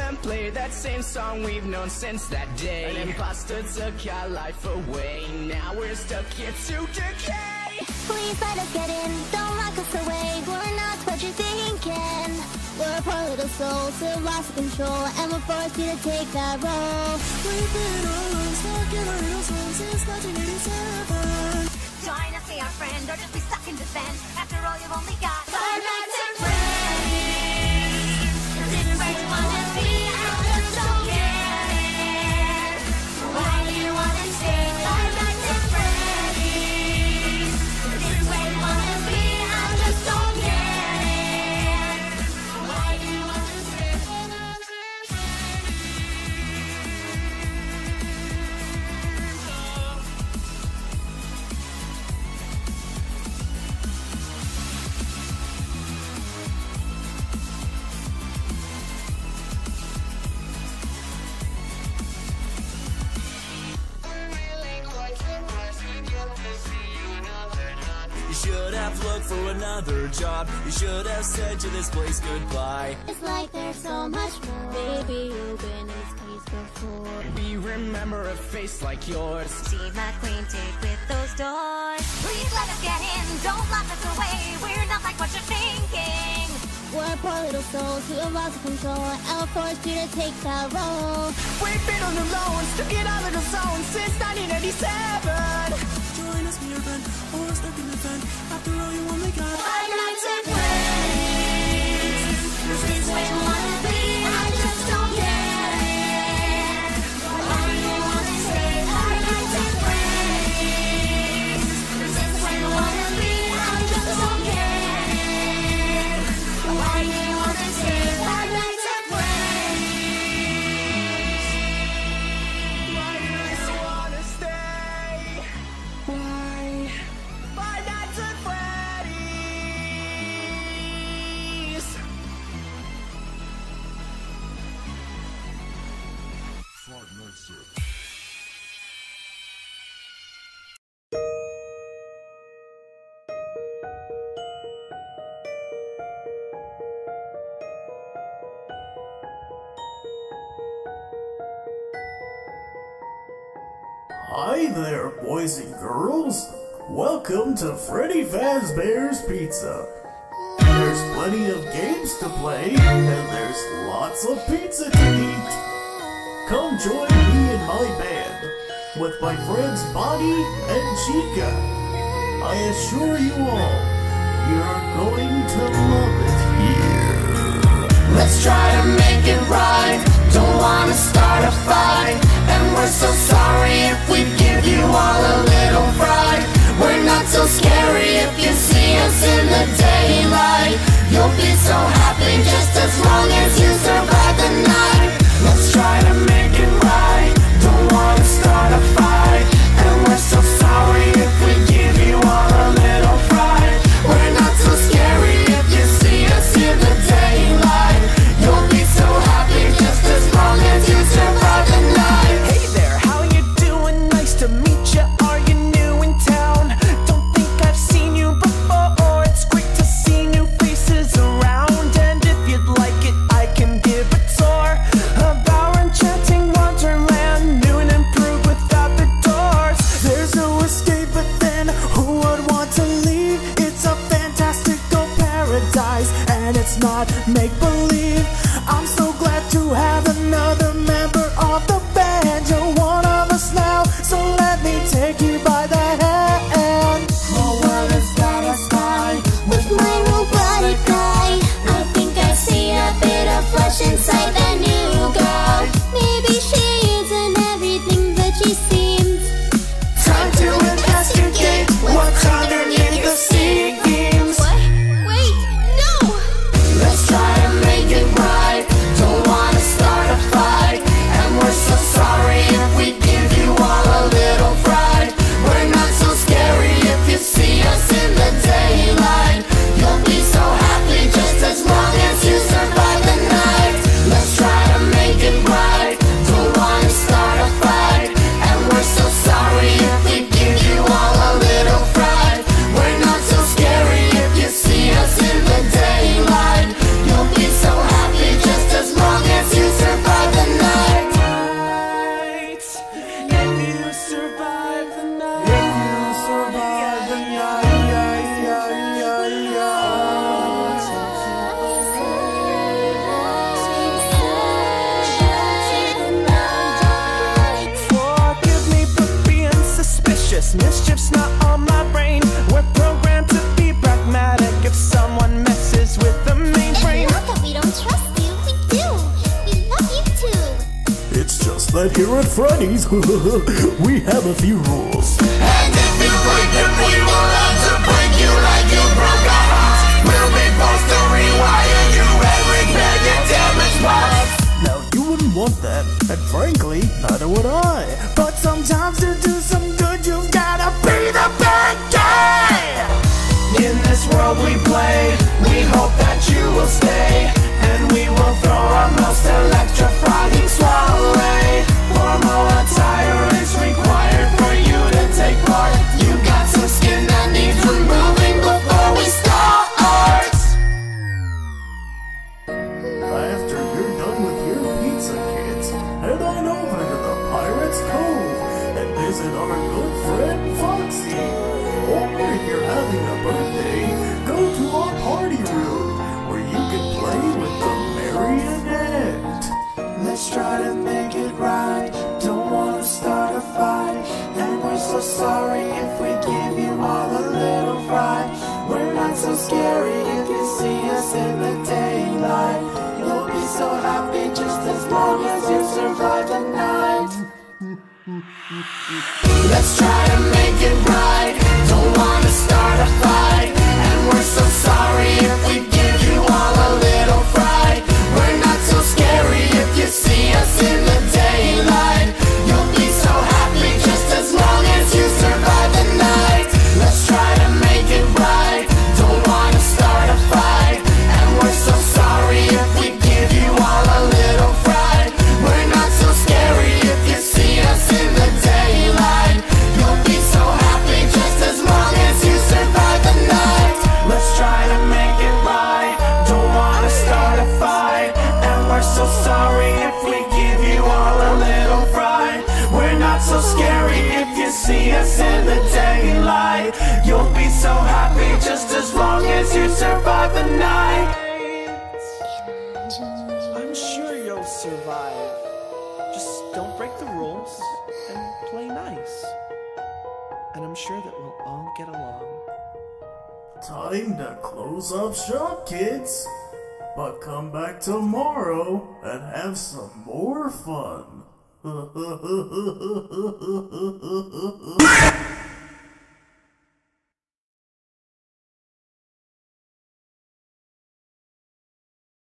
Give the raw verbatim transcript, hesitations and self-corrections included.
them play that same song we've known since that day. An imposter took our life away, now we're stuck here to decay. Please let us get in, don't lock us away, we're not what you're thinking. We're a poor little soul, still lost control, and we'll force you to take that role. We've been alone, stuck in our little soul since nineteen eighty-seven. Join us, be our friend, or just be stuck in defense. After all, you've only got Five Nights at Freddy's. This is where you wanna be, I just don't get it. Why do you wanna stay? Five Nights at Freddy's. This is where you wanna be, I just don't get it. Why do you wanna stay? Five Nights at Freddy's. You should have looked for another job. You should have said to this place goodbye. It's like there's so much more. Baby, you've been in this place before. We remember a face like yours. Steve McQueen, take with those doors. Please let us get in, don't lock us away. We're not like what you're thinking. We're poor little souls who have lost control, and we'll force you to take that role. We've been on the loan, stuck in our little zone since nineteen eighty-seven. Join us, be your friend, or stuck in the vent. After all, you only got Five Nights at Freddy's. This is where you wanna be, I just don't get it. Why do you wanna stay? Five Nights at Freddy's. This is where you wanna be, I just don't get it. Why do you wanna stay? Five Nights at Freddy's. Why do you wanna stay? Why? Five Nights at Freddy's. Hi there, boys and girls. Welcome to Freddy Fazbear's Pizza. There's plenty of games to play, and there's lots of pizza to eat. Come join me in my band, with my friends Bonnie and Chica. I assure you all, you're going to love it here. Let's try to make it right. Don't wanna start a fight, and we're so sorry if we give you all a little fright. We're not so scary if you see us in the daylight. You'll be so happy just as long as you survive the night. Let's try to make it right. Don't wanna start a fight, and we're so sorry if we give you all a little fright. We're not so scary if you see us in the daylight. You'll be so happy just as long as you survive the night. Hey there, how But here at Freddy's, we have a few rules. And if you break them, we will have to break you like you broke our hearts. We'll be forced to rewire you and repair your damaged parts. Now you wouldn't want that, and frankly, neither would I. But sometimes to do some good, you've gotta be the bad guy. In this world we play, we hope that you will stay, and we will throw our most electrifying swallow away. Formal attire is required for you to take part. You got some skin that needs removing before we start. After you're done with your pizza, kids, head on over to the Pirate's Cove and visit our good friend Foxy. Or if you're having a birthday, go to our party room where you can play with the marionette. Let's try to make it right, don't wanna start a fight. And we're so sorry if we give you all a little fright. We're not so scary if you see us in the daylight. You'll be so happy just as long as you survive the night. Let's try to make it right, don't wanna start a fight. And we're so sorry if we give you all a little fright. We're not so scary if you see us in the daylight. You'll be so happy just as long as you survive the night. Let's try to make it right, don't wanna start a fight. And we're so sorry if we give you all a little fright. We're not so scary if you see us in the daylight. You'll be so happy just as long as you survive the night. Let's try to make it right, don't wanna start a fight. And we're so sorry if we give you all a little fright. We're not so scary if you see us in the daylight. You'll be so happy just as long as you survive the night. I'm sure you'll survive. Just don't break the rules and play nice. And I'm sure that we'll all get along. Time to close up shop, kids. But come back tomorrow and have some more fun.